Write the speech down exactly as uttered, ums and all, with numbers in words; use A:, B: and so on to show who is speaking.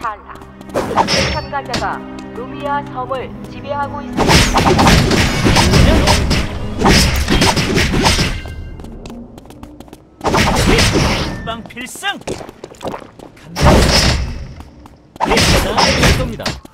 A: 탈락. 참가자가 루미아 섬을 지배하고 있습니다.
B: 빵 필승! 간다! 필승! 겁니다.